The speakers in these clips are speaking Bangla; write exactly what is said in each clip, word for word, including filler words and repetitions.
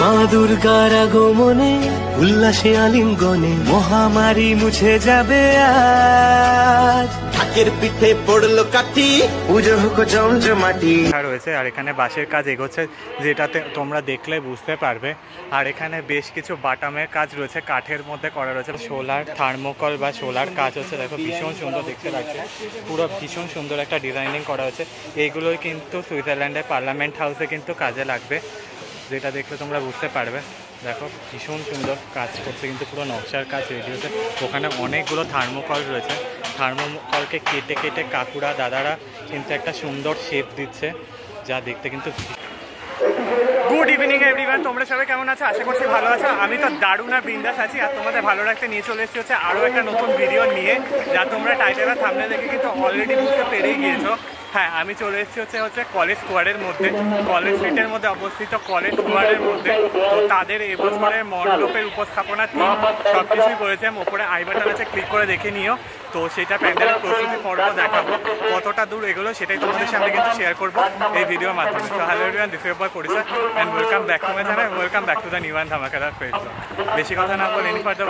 মা দুর্গার আগমনে উল্লাসে আলিঙ্গনে মহামারী মুছে যাবে আজ। ঢাকের পিঠে পড়লো কাঠি, পুজো হোক জমজমাটি রয়েছে। আর এখানে বাঁশের কাজ এগোচ্ছে, যেটাতে তোমরা দেখলে বুঝতে পারবে। আর এখানে বেশ কিছু বাটামের কাজ রয়েছে, কাঠের মধ্যে করা রয়েছে। সোলার থার্মোকল বা সোলার কাজ হচ্ছে, দেখো ভীষণ সুন্দর দেখতে লাগছে, পুরো ভীষণ সুন্দর একটা ডিজাইনিং করা হয়েছে। এইগুলোই কিন্তু সুইজারল্যান্ডের পার্লামেন্ট হাউসে কিন্তু কাজে লাগবে, যেটা দেখলে তোমরা বুঝতে পারবে। দেখো ভীষণ সুন্দর কাজ করছে, কিন্তু পুরো নকশার কাজ রেডি হচ্ছে। ওখানে অনেকগুলো থার্মোকল রয়েছে, থার্মোকলকে কেটে কেটে কাকুরা দাদারা কিন্তু একটা সুন্দর শেপ দিচ্ছে, যা দেখতে কিন্তু। গুড ইভিনিং এভরিওয়ান, তোমরা সবাই কেমন আছো? আশা করছি ভালো আছো। আমি তো দারুণ আর বিন্দাস আছি, আর তোমাদের ভালো রাখতে নিয়ে চলে এসেছি হচ্ছে আরও একটা নতুন ভিডিও নিয়ে, যা তোমরা টাইটেল আর থাম্বনেল দেখে কিন্তু অলরেডি বুঝতে পেরেই গিয়েছো। হ্যাঁ, আমি চলে এসেছি হচ্ছে হচ্ছে কলেজ স্কোয়ারের মধ্যে, কলেজ স্ট্রিটের মধ্যে অবস্থিত কলেজ স্কোয়ারের মধ্যে। তো তাদের এবছরের মণ্ডপের উপস্থাপনা থিম সব কিছুই করেছে। ওপরে আই বাটন আছে, ক্লিক করে দেখে নিও। তো সেটা প্যান্ডেলের প্রস্তুতি পর্ব দেখাবো, কতটা দূর এগুলো সেটাই তোমাদের সামনে কিন্তু শেয়ার করবো এই ভিডিওর মাধ্যমে। তো hello everyone, this is Paricha and welcome back to my channel, welcome back to the new and ধামাকাদার ফেস। বেশি কথা না বলে এনি ফার্দার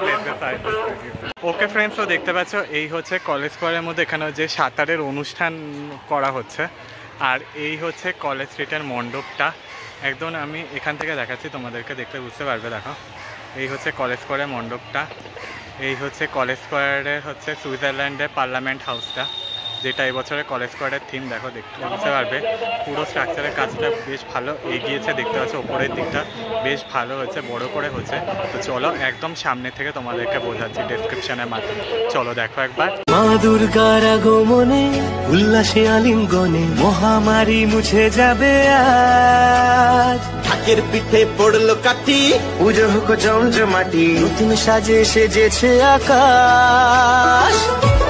ওকে ফ্রেন্ডস, তো দেখতে পাচ্ছ এই হচ্ছে কলেজ স্কোয়ারের মধ্যে এখানে যে সাঁতারের অনুষ্ঠান করা হচ্ছে। আর এই হচ্ছে কলেজ স্ট্রিটের মণ্ডপটা, একদম আমি এখান থেকে দেখাচ্ছি, তোমাদেরকে দেখলে বুঝতে পারবে। দেখো এই হচ্ছে কলেজ স্কোয়ারের মণ্ডপটা, এই হচ্ছে কলেজ স্কোয়ারের হচ্ছে সুইজারল্যান্ডের পার্লামেন্ট হাউসটা, যেটা এবছরের কলেজ স্কোয়ারের থিম। দেখো দেখতে বুঝতে পারবে, পুরো স্ট্রাকচারের কাজটা বেশ ভালো এগিয়েছে, দেখতে পাচ্ছ ওপরের দিকটা বেশ ভালো হচ্ছে, বড় করে হচ্ছে। তো চলো একদম সামনে থেকে তোমাদেরকে বোঝাচ্ছি ডেসক্রিপশনের মাধ্যমে, চলো দেখো একবার। মা দুর্গার আগমনে উল্লাসে আলিঙ্গনে মহামারী মুছে যাবে আজ। ঢাকের পিঠে পড়লো কাঠি, পুজো হোক জমজমাটি নতুন সাজে সেজেছে আকাশ।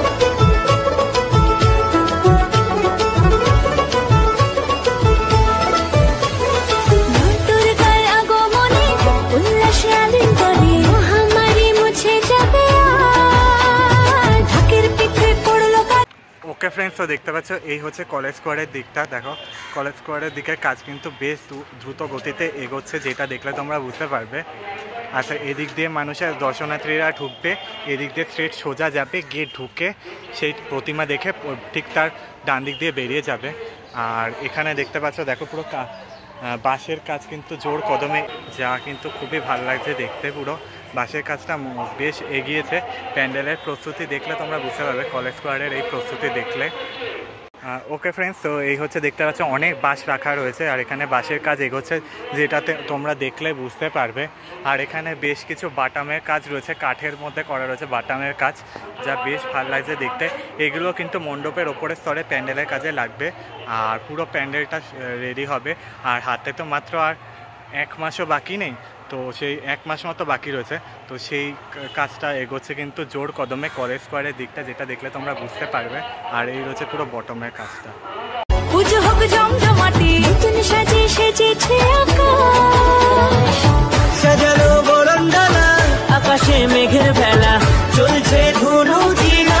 ওকে ফ্রেন্ডস, তো দেখতে পাচ্ছ এই হচ্ছে কলেজ স্কোয়ারের দিকটা। দেখো কলেজ স্কোয়ারের দিকের কাজ কিন্তু বেশ দ্রুত গতিতে এগোচ্ছে, যেটা দেখলে তোমরা বুঝতে পারবে। আচ্ছা, এদিক দিয়ে মানুষের দর্শনার্থীরা ঢুকবে, এদিক দিয়ে স্ট্রেট সোজা যাবে, গিয়ে ঢুকে সেই প্রতিমা দেখে ঠিক তার ডান দিক দিয়ে বেরিয়ে যাবে। আর এখানে দেখতে পাচ্ছ দেখো পুরো বাঁশের কাজ কিন্তু জোর কদমে, যা কিন্তু খুবই ভালো লাগছে দেখতে। পুরো বাঁশের কাজটা বেশ এগিয়েছে। প্যান্ডেলের প্রস্তুতি দেখলে তোমরা বুঝতে পারবে, কলেজ স্কোয়ারের এই প্রস্তুতি দেখলে। ওকে ফ্রেন্ডস, তো এই হচ্ছে দেখতে পাচ্ছ অনেক বাঁশ রাখা রয়েছে, আর এখানে বাঁশের কাজ এগোচ্ছে, যেটাতে তোমরা দেখলে বুঝতে পারবে। আর এখানে বেশ কিছু বাটামের কাজ রয়েছে, কাঠের মধ্যে করা রয়েছে বাটামের কাজ, যা বেশ ভালো লাগছে দেখতে। এগুলো কিন্তু মণ্ডপের ওপরের স্তরে প্যান্ডেলের কাজে লাগবে, আর পুরো প্যান্ডেলটা রেডি হবে। আর হাতে তো মাত্র আর এক মাসও বাকি নেই, তো সেই এক মাস মতো বাকি রয়েছে। তো সেই কাজটা এগোচ্ছে কিন্তু জোর কদমে কলেজ স্কোয়ারের দিকটা, যেটা দেখলে তোমরা বুঝতে পারবে। আর এই রয়েছে পুরো বটমের কাজটা। পুজো হোক জমজমাটি নতুন সাজে সেজেছে আকাশ, সাজানো বরণডালা আকাশে মেঘের ভেলা চলছে ধুনু জিনা।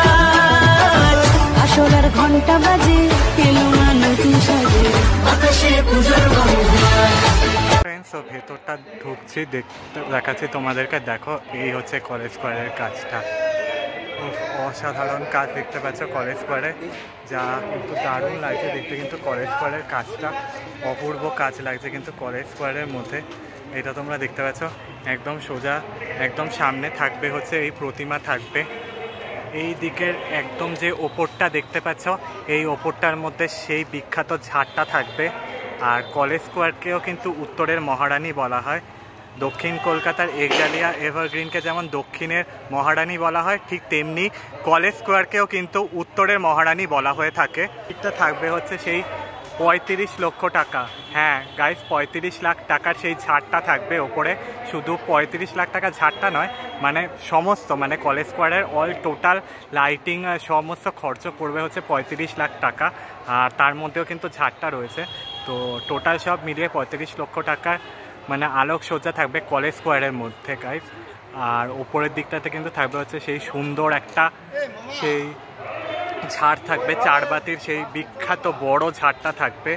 আসলার ঘন্টা বাজে এলো নতুন সাজে আকাশে পূজার ফ্রেন্ডস, ভেতরটা ঢুকছি, দেখতে দেখাচ্ছি তোমাদেরকে। দেখো এই হচ্ছে কলেজ স্কোয়ারের কাজটা, অসাধারণ কাজ দেখতে পাচ্ছ কলেজ স্কোয়ারে, যা কিন্তু দারুণ লাগছে দেখতে। কিন্তু কলেজ স্কোয়ারের কাজটা অপূর্ব কাজ লাগছে কিন্তু কলেজ স্কোয়ারের মধ্যে। এটা তোমরা দেখতে পাচ্ছ একদম সোজা, একদম সামনে থাকবে হচ্ছে এই প্রতিমা থাকবে। এই দিকের একদম যে ওপরটা দেখতে পাচ্ছ, এই ওপরটার মধ্যে সেই বিখ্যাত ঝাড়টা থাকবে। আর কলেজ স্কোয়ারকেও কিন্তু উত্তরের মহারানী বলা হয়। দক্ষিণ কলকাতার একডালিয়া এভারগ্রিনকে যেমন দক্ষিণের মহারানী বলা হয়, ঠিক তেমনি কলেজ স্কোয়ারকেও কিন্তু উত্তরের মহারানী বলা হয়ে থাকে। এটা থাকবে হচ্ছে সেই পঁয়ত্রিশ লক্ষ টাকা। হ্যাঁ গাইস, পঁয়ত্রিশ লাখ টাকার সেই ঝাড়টা থাকবে ওপরে। শুধু পঁয়ত্রিশ লাখ টাকা ঝাড়টা নয়, মানে সমস্ত মানে কলেজ স্কোয়ারের অল টোটাল লাইটিং সমস্ত খরচ পড়বে হচ্ছে পঁয়ত্রিশ লাখ টাকা। আর তার মধ্যেও কিন্তু ঝাড়টা রয়েছে। তো টোটাল সব মিলিয়ে পঁয়ত্রিশ লক্ষ টাকার মানে আলোকসজ্জা থাকবে কলেজ স্কোয়ারের মধ্যে গাইস। আর ওপরের দিকটাতে কিন্তু থাকবে হচ্ছে সেই সুন্দর একটা সেই ঝাড় থাকবে, চারবাতির সেই বিখ্যাত বড় ঝাড়টা থাকবে।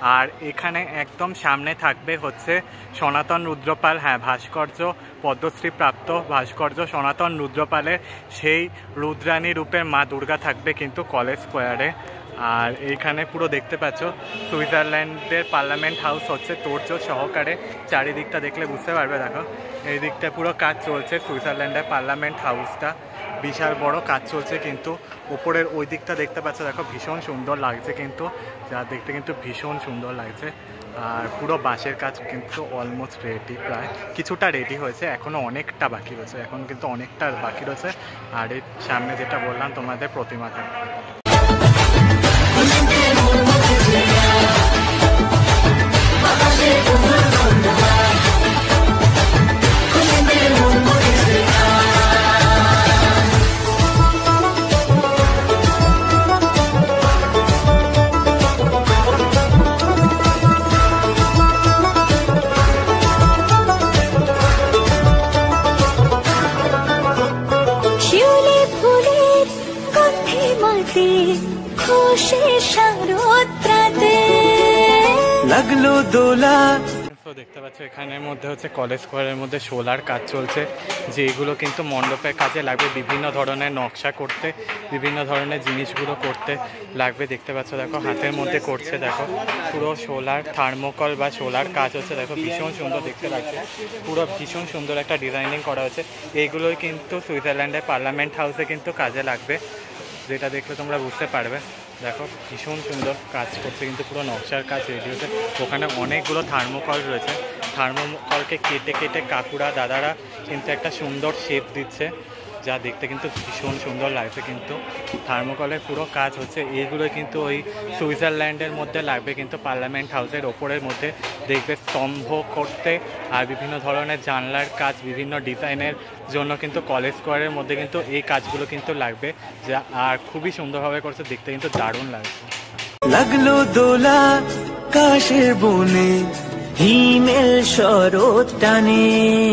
আর এখানে একদম সামনে থাকবে হচ্ছে সনাতন রুদ্রপাল, হ্যাঁ ভাস্কর্য, পদ্মশ্রী প্রাপ্ত ভাস্কর্য সনাতন রুদ্রপালের সেই রুদ্রাণী রূপের মা দুর্গা থাকবে কিন্তু কলেজ স্কোয়ারে। আর এইখানে পুরো দেখতে পাচ্ছ সুইজারল্যান্ডের পার্লামেন্ট হাউস হচ্ছে তোড়জোড় সহকারে, চারিদিকটা দেখলে বুঝতে পারবে। দেখো এই দিকটা পুরো কাজ চলছে, সুইজারল্যান্ডের পার্লামেন্ট হাউসটা বিশাল বড় কাজ চলছে কিন্তু উপরের ওই দিকটা দেখতে পাচ্ছ, দেখো ভীষণ সুন্দর লাগছে কিন্তু, যা দেখতে কিন্তু ভীষণ সুন্দর লাগছে। আর পুরো বাঁশের কাজ কিন্তু অলমোস্ট রেডি, প্রায় কিছুটা রেডি হয়েছে, এখনও অনেকটা বাকি রয়েছে, এখন কিন্তু অনেকটা বাকি রয়েছে। আর এর সামনে যেটা বললাম তোমাদের প্রতিমা থাকবে। লাগলো দোলা। তো দেখতে পাচ্ছ এখানের মধ্যে হচ্ছে কলেজ স্কোয়ারের মধ্যে সোলার কাজ চলছে, যেগুলো কিন্তু মণ্ডপের কাজে লাগবে, বিভিন্ন ধরনের নকশা করতে, বিভিন্ন ধরনের জিনিসগুলো করতে লাগবে। দেখতে পাচ্ছ দেখো হাতের মধ্যে করছে, দেখো পুরো সোলার থার্মোকল বা সোলার কাজ হচ্ছে, দেখো ভীষণ সুন্দর দেখতে লাগছে, পুরো ভীষণ সুন্দর একটা ডিজাইনিং করা হচ্ছে। এইগুলোই কিন্তু সুইজারল্যান্ডের পার্লামেন্ট হাউসে কিন্তু কাজে লাগবে, যেটা দেখলে তোমরা বুঝতে পারবে। দেখো ভীষণ সুন্দর কাজ করছে কিন্তু, পুরো নকশার কাজ রেডি হচ্ছে। ওখানে অনেকগুলো থার্মোকল রয়েছে, থার্মোকলকে কেটে কেটে কাকুরা দাদারা কিন্তু একটা সুন্দর শেপ দিচ্ছে, যা দেখতে কিন্তু ভীষণ সুন্দর লাগছে কিন্তু। থার্মোকলের পুরো কাজ হচ্ছে, এইগুলো কিন্তু ওই সুইজারল্যান্ডের মধ্যে লাগবে কিন্তু পার্লামেন্ট হাউসের ওপরের মধ্যে দেখবে স্তম্ভ করতে, আর বিভিন্ন ধরনের জানলার কাজ, বিভিন্ন ডিজাইনের জন্য কিন্তু কলেজ স্কোয়ারের মধ্যে কিন্তু এই কাজগুলো কিন্তু লাগবে, যা আর খুবই সুন্দরভাবে করছে, দেখতে কিন্তু দারুণ লাগছে। লাগলো দোলা কাশের বনে, হিমেল শরৎ টানে,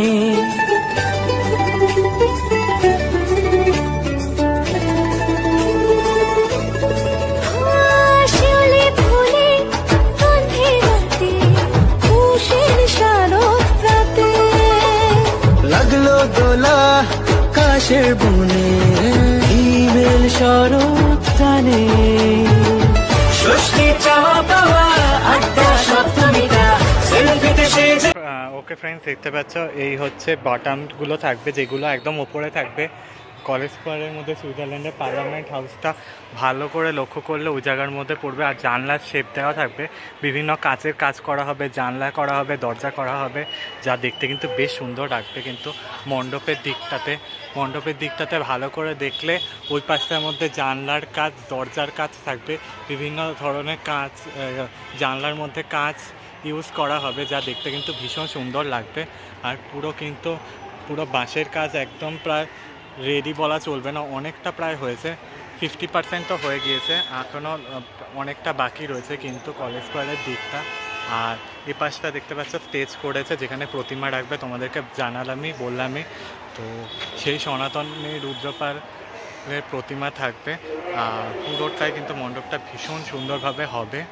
লাগলো দোলা কাশের বনে, হিমেল শরৎ টানে, ষষ্ঠী চাওয়া পাওয়া আড্ডা সপ্তমীটা সেলফিতে সেজে। ওকে ফ্রেন্ডস, দেখতে পাচ্ছ এই হচ্ছে বটমগুলো থাকবে, যেগুলো একদম ওপরে থাকবে কলেজ স্কোয়ারের মধ্যে। সুইজারল্যান্ডের পার্লামেন্ট হাউসটা ভালো করে লক্ষ্য করলে ওই জায়গার মধ্যে পড়বে। আর জানলার শেপ দেওয়া থাকবে, বিভিন্ন কাচের কাজ করা হবে, জানলা করা হবে, দরজা করা হবে, যা দেখতে কিন্তু বেশ সুন্দর লাগবে কিন্তু। মণ্ডপের দিকটাতে মণ্ডপের দিকটাতে ভালো করে দেখলে ওই পাশটার মধ্যে জানলার কাজ, দরজার কাজ থাকবে, বিভিন্ন ধরনের কাজ, জানলার মধ্যে কাজ ইউজ করা হবে, যা দেখতে কিন্তু ভীষণ সুন্দর লাগবে। আর পুরো কিন্তু পুরো বাঁশের কাজ একদম প্রায় রেডি বলা চলবে না, অনেকটা প্রায় হয়েছে, ফিফটি পার্সেন্ট তো হয়ে গিয়েছে, এখনও অনেকটা বাকি রয়েছে কিন্তু কলেজ স্কোয়ারের দিকটা। আর এই পাশটা দেখতে পাচ্ছ স্টেজ করেছে, যেখানে প্রতিমা রাখবে, তোমাদেরকে জানালামই বললামই তো, সেই সনাতনী রুদ্রপালের প্রতিমা থাকবে। আর পুরোটাই কিন্তু মণ্ডপটা ভীষণ সুন্দরভাবে হবে।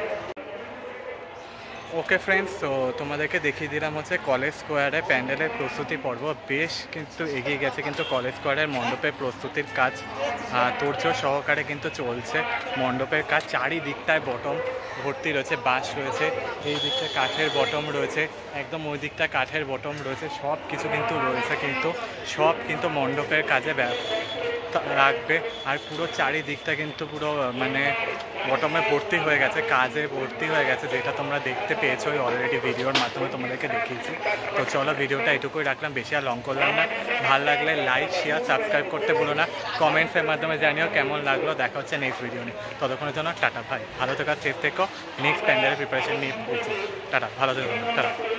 ওকে ফ্রেন্ডস, তো তোমাদেরকে দেখিয়ে দিলাম হচ্ছে কলেজ স্কোয়ারে প্যান্ডেলের প্রস্তুতি পর্ব। বেশ কিন্তু এগিয়ে গেছে কিন্তু কলেজ স্কোয়ারের মণ্ডপের প্রস্তুতির কাজ, তোড়জোড় সহকারে কিন্তু চলছে মণ্ডপের কাজ। চারিদিকটায় বটম ভর্তি রয়েছে, বাঁশ রয়েছে, এই দিকটা কাঠের বটম রয়েছে, একদম ওই দিকটা কাঠের বটম রয়েছে, সব কিছু কিন্তু রয়েছে কিন্তু, সব কিন্তু মণ্ডপের কাজে রাখবে। আর পুরো চারিদিকটা কিন্তু পুরো মানে বটমে ভর্তি হয়ে গেছে, কাজে ভর্তি হয়ে গেছে, যেটা তোমরা দেখতে পেয়েছো অলরেডি ভিডিওর মাধ্যমে তোমাদেরকে দেখিয়েছি। তো চলো ভিডিওটা এটুকুই রাখলাম, বেশি আর লং করলাম না। ভালো লাগলে লাইক শেয়ার সাবস্ক্রাইব করতে ভুলো না, কমেন্টসের মাধ্যমে জানিও কেমন লাগলো। দেখা হচ্ছে নেক্সট ভিডিও নিয়ে, ততক্ষণের জন্য টাটা ভাই, ভালো থেকো, সেফ থেকো। নেক্সট প্যান্ডেলের প্রিপারেশন নিয়ে বলছি, টাটা, ভালো থেকো, টাটা।